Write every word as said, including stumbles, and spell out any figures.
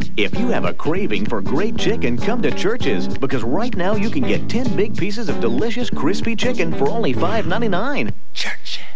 If you have a craving for great chicken, come to Church's, because right now you can get ten big pieces of delicious crispy chicken for only five ninety-nine. Church's.